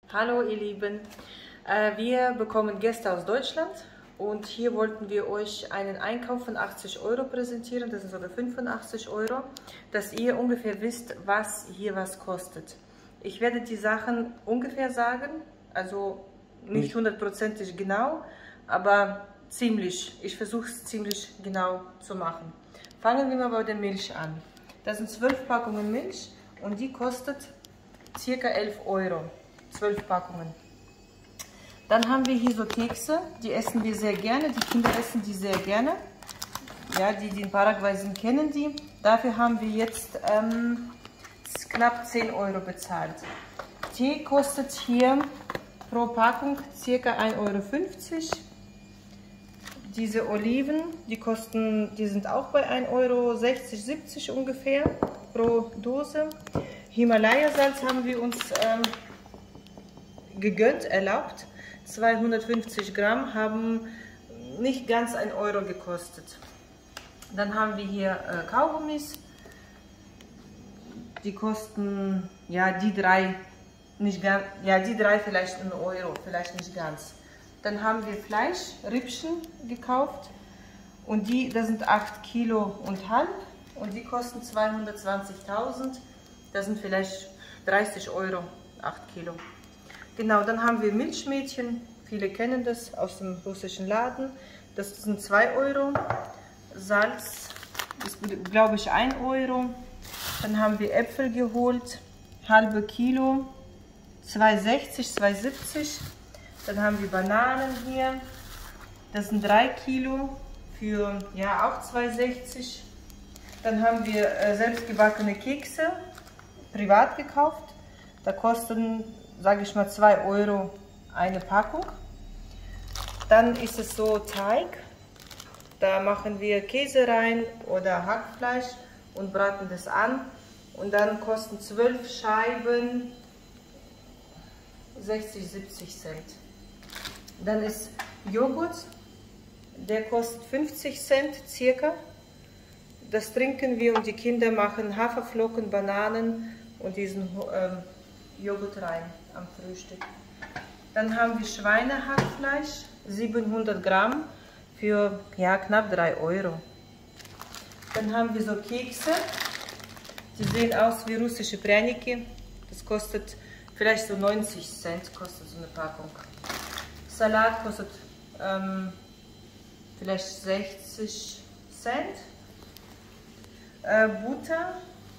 Hallo ihr Lieben, wir bekommen Gäste aus Deutschland und hier wollten wir euch einen Einkauf von 80 Euro präsentieren, das sind sogar 85 Euro, dass ihr ungefähr wisst, was hier was kostet. Ich werde die Sachen ungefähr sagen, also nicht hundertprozentig genau, aber ziemlich, ich versuche es ziemlich genau zu machen. Fangen wir mal bei der Milch an. Das sind 12 Packungen Milch und die kostet ca. 11 Euro. 12 Packungen. Dann haben wir hier so Kekse, die essen wir sehr gerne, die Kinder essen die sehr gerne. Ja, die in Paraguay sind, kennen die. Dafür haben wir jetzt knapp 10 Euro bezahlt. Tee kostet hier pro Packung ca. 1,50 Euro. Diese Oliven, die sind auch bei 1,60 Euro, 70 ungefähr pro Dose. Himalaya-Salz haben wir uns gegönnt, erlaubt. 250 Gramm haben nicht ganz 1 Euro gekostet. Dann haben wir hier Kaugummis. Die kosten, ja, die drei nicht ganz, ja, die drei vielleicht 1 Euro, vielleicht nicht ganz. Dann haben wir Fleisch, Rippchen gekauft und das sind 8 Kilo und halb und die kosten 220.000. Das sind vielleicht 30 Euro, 8 Kilo. Genau, dann haben wir Milchmädchen, viele kennen das aus dem russischen Laden, das sind 2 Euro, Salz ist glaube ich 1 Euro, dann haben wir Äpfel geholt, halbe Kilo, 2,60, 2,70, dann haben wir Bananen hier, das sind 3 Kilo für ja auch 2,60, dann haben wir selbstgebackene Kekse, privat gekauft, da kosten, sage ich mal, 2 Euro eine Packung. Dann ist es so Teig, da machen wir Käse rein oder Hackfleisch und braten das an und dann kosten 12 Scheiben 60, 70 Cent. Dann ist Joghurt, der kostet 50 Cent circa. Das trinken wir und die Kinder machen Haferflocken, Bananen und diesen Joghurt rein am Frühstück. Dann haben wir Schweinehackfleisch, 700 Gramm für ja, knapp 3 Euro. Dann haben wir so Kekse, die sehen aus wie russische Prяники. Das kostet vielleicht so 90 Cent, kostet so eine Packung. Salat kostet vielleicht 60 Cent. Butter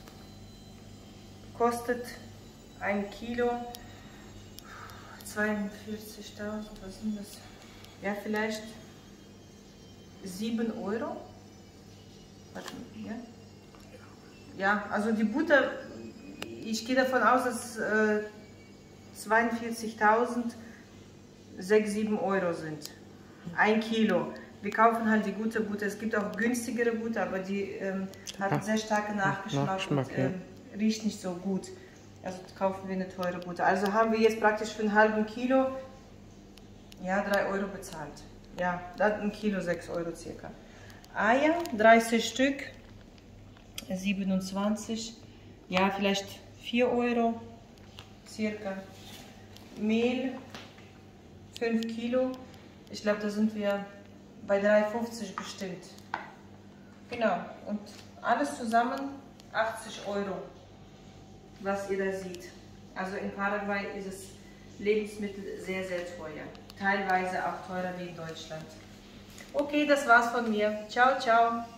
kostet 1 Kilo 42.000, was sind das? Ja, vielleicht 7 Euro. Warte, hier. Ja, also die Butter, ich gehe davon aus, dass 42.000 6, 7 Euro sind. 1 Kilo. Wir kaufen halt die gute Butter. Es gibt auch günstigere Butter, aber die hat einen sehr starken Nachgeschmack und riecht nicht so gut. Also kaufen wir eine teure Butter. Also haben wir jetzt praktisch für einen halben Kilo ja, 3 Euro bezahlt. Ja, dann 1 Kilo 6 Euro circa. Eier, 30 Stück, 27, ja vielleicht 4 Euro circa. Mehl, 5 Kilo, ich glaube da sind wir bei 3,50 bestimmt. Genau, und alles zusammen 80 Euro, was ihr da seht. Also in Paraguay ist es Lebensmittel sehr, sehr teuer. Teilweise auch teurer wie in Deutschland. Okay, das war's von mir. Ciao, ciao.